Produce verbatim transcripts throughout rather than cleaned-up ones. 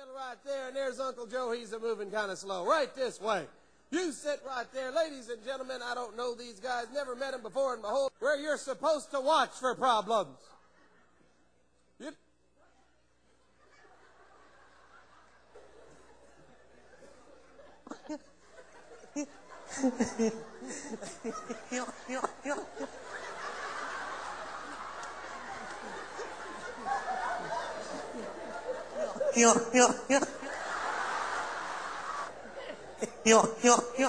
middle right there, and there's Uncle Joe. He's a moving kind of slow. Right this way. You sit right there. Ladies and gentlemen, I don't know these guys. Never met them before in my whole... Where you're supposed to watch for problems. You... Yo, yo, yo. Yo, yo, yo.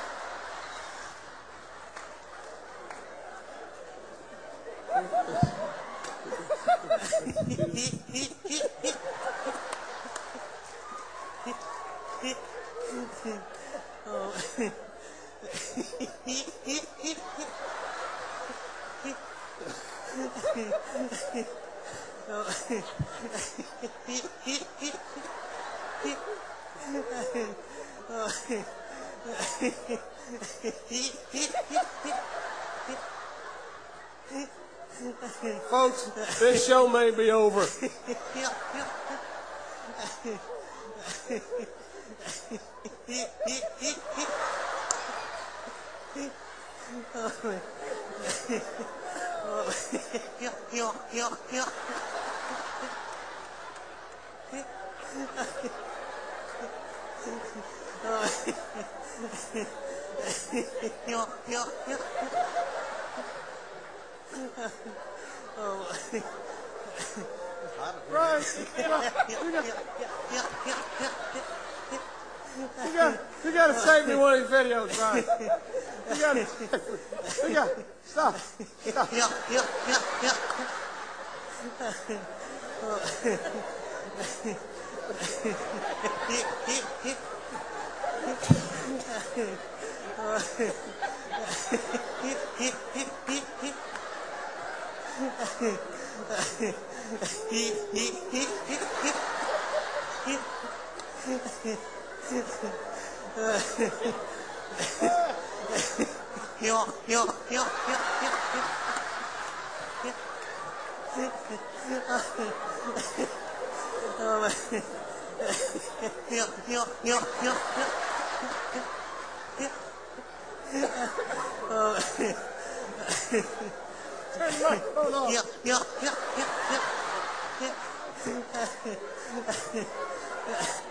Folks, this show may be over. Right. You got, you got to save me one of these videos, Brian. You got to, you got to, stop, stop. Yo, yo, yo, yo, Turn the microphone off. yo, yo, yo, yo, yo.